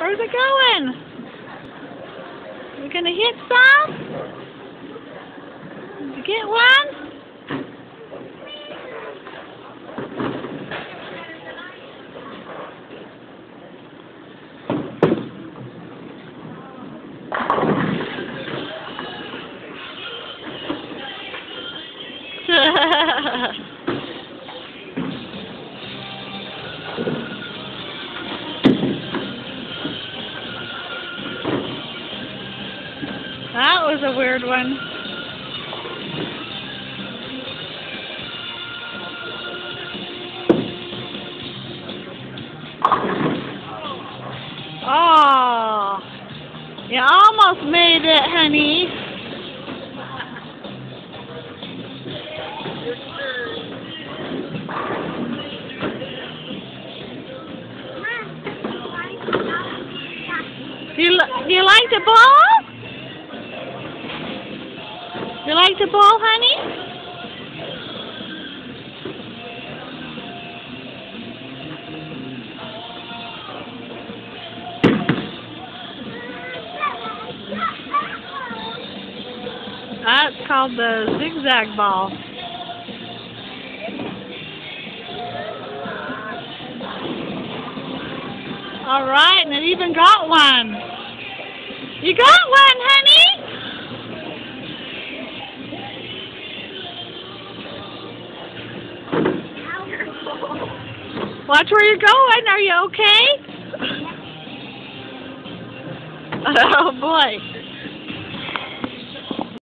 Where's it going? We gonna hit some? Did you get one? That was a weird one. Oh, you almost made it, honey. Do you like the ball? You like the ball, honey? That's called the zigzag ball. All right, and it even got one. You got one, honey? Watch where you're going. Are you okay? Oh, boy.